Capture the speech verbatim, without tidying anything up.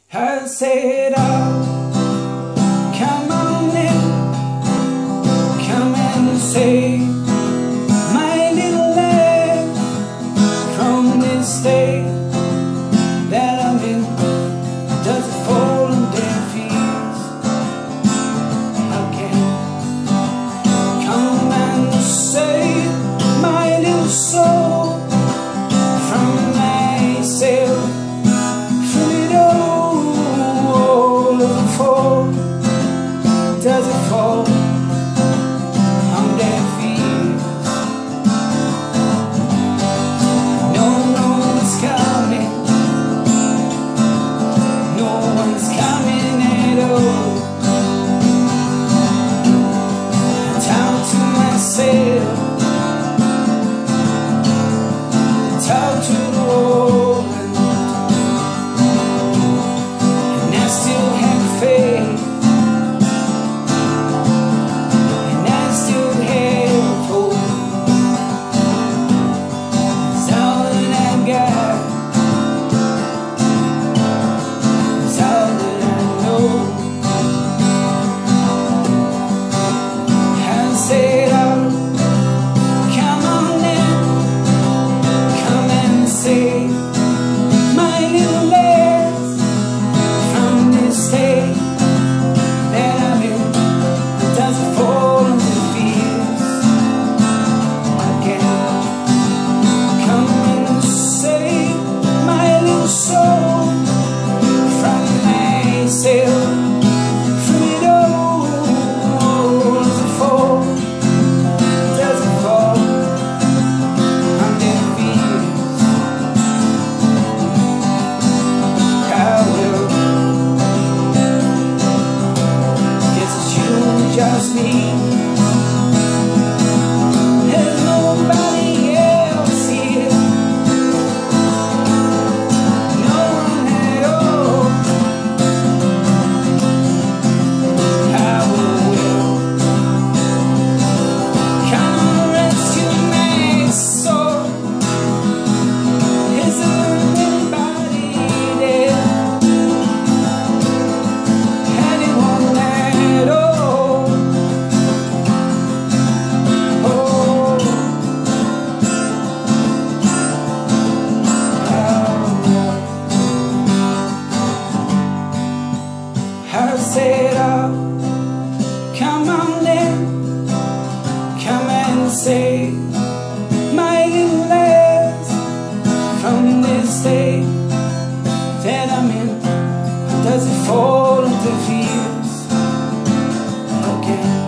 I said, oh, come on in, come and save my little leg from this state that I'm in. Does it fall on deaf ears? How can come and save my little soul from myself? Does it fall on deaf ears? No one's coming, no one's coming at all. I talk to myself, I talk to the world, and I still have faith. Just me. There's nobody else here, no one at all. I will come and rescue my soul. Is there anybody there? Anyone at all? I said, oh, come on in, come and save my little legs from this state that I'm in. Does it fall into fears again?